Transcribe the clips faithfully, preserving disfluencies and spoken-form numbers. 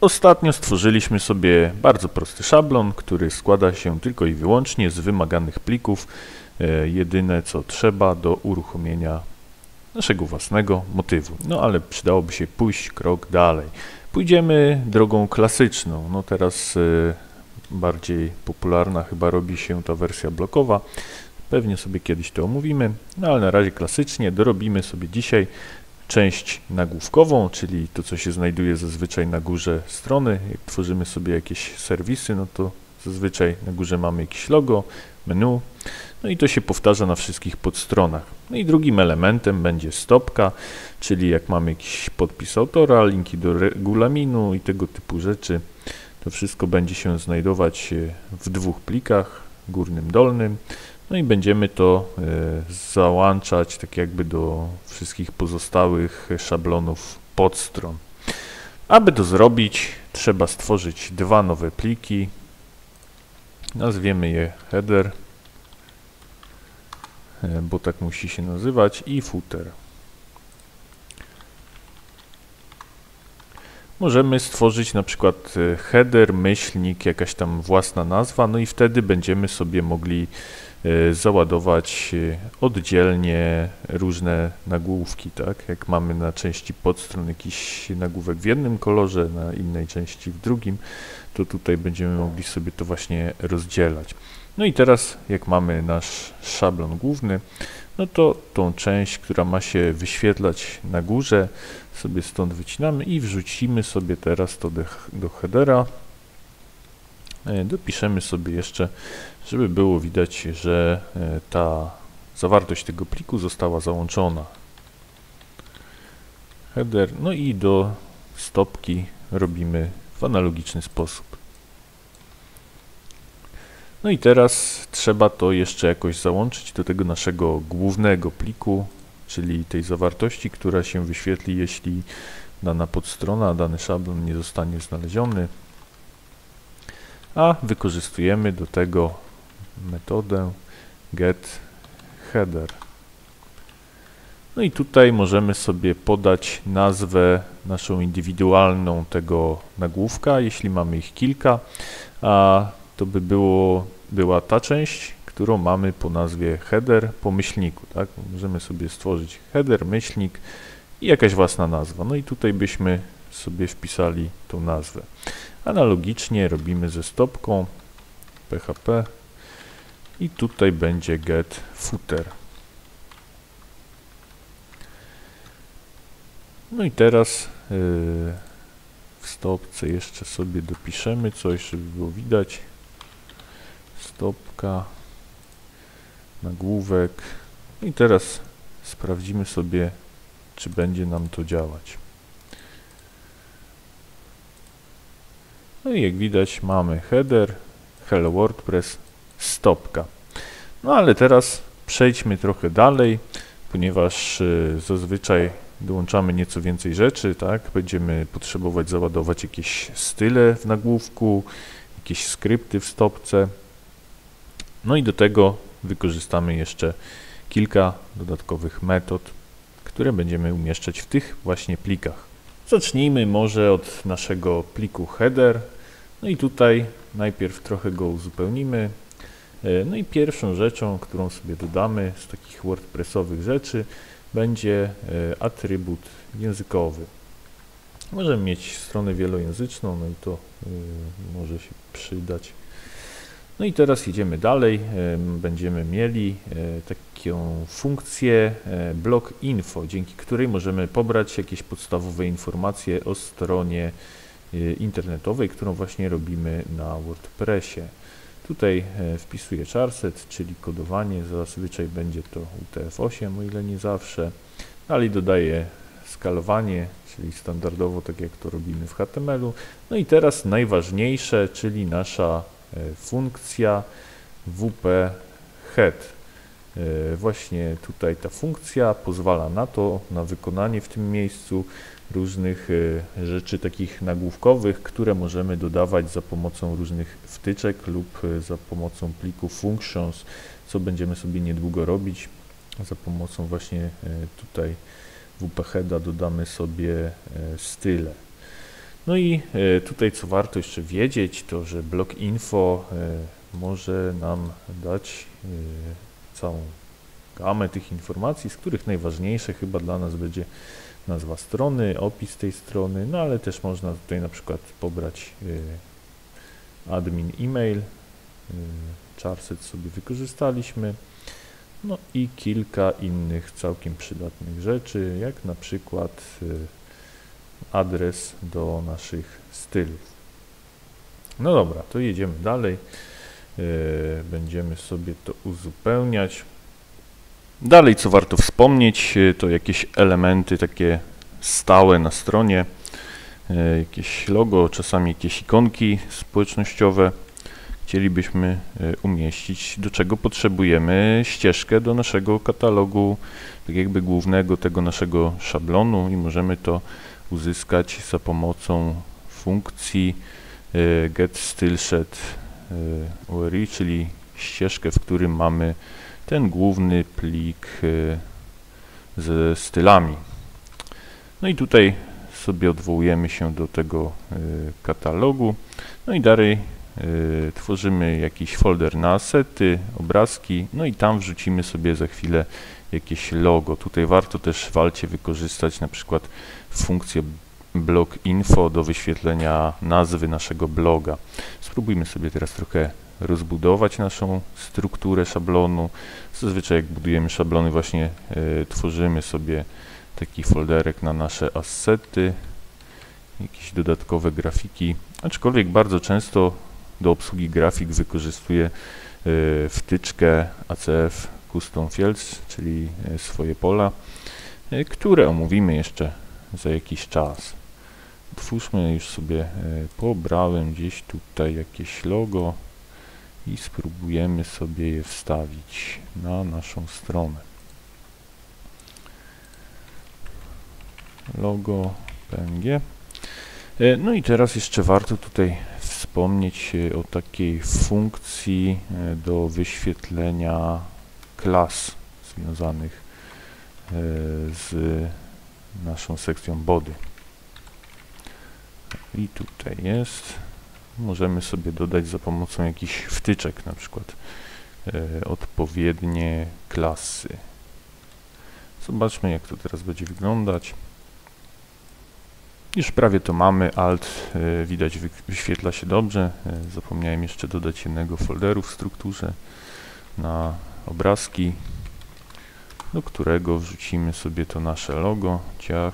Ostatnio stworzyliśmy sobie bardzo prosty szablon, który składa się tylko i wyłącznie z wymaganych plików. Jedyne co trzeba do uruchomienia naszego własnego motywu. No ale przydałoby się pójść krok dalej. Pójdziemy drogą klasyczną. No teraz bardziej popularna chyba robi się ta wersja blokowa. Pewnie sobie kiedyś to omówimy, no ale na razie klasycznie dorobimy sobie dzisiaj część nagłówkową, czyli to, co się znajduje zazwyczaj na górze strony. Jak tworzymy sobie jakieś serwisy, no to zazwyczaj na górze mamy jakieś logo, menu, no i to się powtarza na wszystkich podstronach. No i drugim elementem będzie stopka, czyli jak mamy jakiś podpis autora, linki do regulaminu i tego typu rzeczy, to wszystko będzie się znajdować w dwóch plikach, górnym, dolnym. No i będziemy to y, załączać tak jakby do wszystkich pozostałych szablonów podstron. Aby to zrobić, trzeba stworzyć dwa nowe pliki. Nazwiemy je header, y, bo tak musi się nazywać, i footer. Możemy stworzyć na przykład header, myślnik, jakaś tam własna nazwa, no i wtedy będziemy sobie mogli załadować oddzielnie różne nagłówki, tak? Jak mamy na części podstron jakiś nagłówek w jednym kolorze, na innej części w drugim, to tutaj będziemy mogli sobie to właśnie rozdzielać. No i teraz jak mamy nasz szablon główny, no to tą część, która ma się wyświetlać na górze, sobie stąd wycinamy i wrzucimy sobie teraz to do, do headera. Dopiszemy sobie jeszcze, żeby było widać, że ta zawartość tego pliku została załączona. Header, no i do stopki robimy w analogiczny sposób. No i teraz trzeba to jeszcze jakoś załączyć do tego naszego głównego pliku, czyli tej zawartości, która się wyświetli, jeśli dana podstrona, dany szablon nie zostanie znaleziony. A wykorzystujemy do tego metodę getHeader. No i tutaj możemy sobie podać nazwę naszą indywidualną tego nagłówka, jeśli mamy ich kilka, a to by było, była ta część, którą mamy po nazwie header po myślniku, tak? Możemy sobie stworzyć header, myślnik i jakaś własna nazwa. No i tutaj byśmy sobie wpisali tą nazwę. Analogicznie robimy ze stopką P H P i tutaj będzie get footer. No i teraz yy, w stopce jeszcze sobie dopiszemy coś, żeby było widać. Stopka, nagłówek. No i teraz sprawdzimy sobie, czy będzie nam to działać. No i jak widać mamy header, Hello WordPress, stopka. No ale teraz przejdźmy trochę dalej, ponieważ y, zazwyczaj dołączamy nieco więcej rzeczy, tak? Będziemy potrzebować załadować jakieś style w nagłówku, jakieś skrypty w stopce. No i do tego wykorzystamy jeszcze kilka dodatkowych metod, które będziemy umieszczać w tych właśnie plikach. Zacznijmy może od naszego pliku header. No i tutaj najpierw trochę go uzupełnimy. No i pierwszą rzeczą, którą sobie dodamy z takich wordpressowych rzeczy, będzie atrybut językowy. Możemy mieć stronę wielojęzyczną, no i to może się przydać. No i teraz idziemy dalej. Będziemy mieli taką funkcję blog info, dzięki której możemy pobrać jakieś podstawowe informacje o stronie internetowej, którą właśnie robimy na WordPressie. Tutaj wpisuję charset, czyli kodowanie, zazwyczaj będzie to U T F osiem, o ile nie zawsze. Dalej dodaję skalowanie, czyli standardowo, tak jak to robimy w H T M L u. No i teraz najważniejsze, czyli nasza funkcja W P head. Właśnie tutaj ta funkcja pozwala na to, na wykonanie w tym miejscu różnych rzeczy takich nagłówkowych, które możemy dodawać za pomocą różnych wtyczek lub za pomocą pliku functions, co będziemy sobie niedługo robić. Za pomocą właśnie tutaj W P heada dodamy sobie style. No i tutaj co warto jeszcze wiedzieć, to że blog info może nam dać całą gamę tych informacji, z których najważniejsze chyba dla nas będzie nazwa strony, opis tej strony, no ale też można tutaj na przykład pobrać admin e-mail, charset sobie wykorzystaliśmy, no i kilka innych całkiem przydatnych rzeczy, jak na przykład adres do naszych stylów. No dobra, to jedziemy dalej, będziemy sobie to uzupełniać. Dalej, co warto wspomnieć, to jakieś elementy takie stałe na stronie, jakieś logo, czasami jakieś ikonki społecznościowe chcielibyśmy umieścić, do czego potrzebujemy ścieżkę do naszego katalogu, tak jakby głównego tego naszego szablonu i możemy to uzyskać za pomocą funkcji getStyleshed U R I, czyli ścieżkę, w którym mamy ten główny plik ze stylami. No i tutaj sobie odwołujemy się do tego katalogu. No i dalej tworzymy jakiś folder na asety, obrazki, no i tam wrzucimy sobie za chwilę jakieś logo. Tutaj warto też w Alcie wykorzystać na przykład funkcję blog info do wyświetlenia nazwy naszego bloga. Spróbujmy sobie teraz trochę rozbudować naszą strukturę szablonu. Zazwyczaj jak budujemy szablony, właśnie y, tworzymy sobie taki folderek na nasze assety, jakieś dodatkowe grafiki, aczkolwiek bardzo często do obsługi grafik wykorzystuję y, wtyczkę A C F Custom Fields, czyli y, swoje pola, y, które omówimy jeszcze za jakiś czas. Otwórzmy, już sobie y, pobrałem gdzieś tutaj jakieś logo i spróbujemy sobie je wstawić na naszą stronę. Logo P N G. No i teraz jeszcze warto tutaj wspomnieć o takiej funkcji do wyświetlenia klas związanych z naszą sekcją body. I tutaj jest. Możemy sobie dodać za pomocą jakichś wtyczek, na przykład e, odpowiednie klasy. Zobaczmy, jak to teraz będzie wyglądać. Już prawie to mamy. Alt, e, widać, wy, wyświetla się dobrze. E, zapomniałem jeszcze dodać jednego folderu w strukturze na obrazki, do którego wrzucimy sobie to nasze logo, ciach.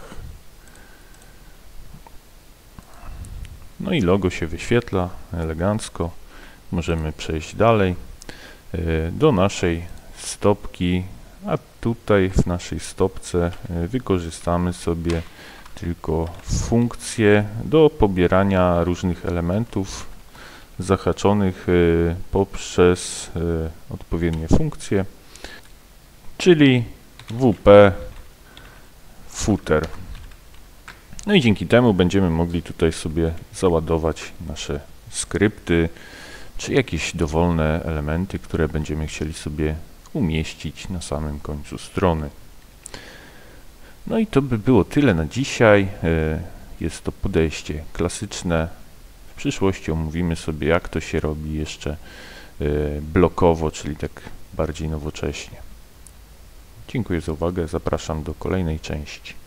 No i logo się wyświetla elegancko. Możemy przejść dalej do naszej stopki, a tutaj w naszej stopce wykorzystamy sobie tylko funkcję do pobierania różnych elementów zahaczonych poprzez odpowiednie funkcje, czyli W P footer. No i dzięki temu będziemy mogli tutaj sobie załadować nasze skrypty, czy jakieś dowolne elementy, które będziemy chcieli sobie umieścić na samym końcu strony. No i to by było tyle na dzisiaj. Jest to podejście klasyczne. W przyszłości omówimy sobie, jak to się robi jeszcze blokowo, czyli tak bardziej nowocześnie. Dziękuję za uwagę. Zapraszam do kolejnej części.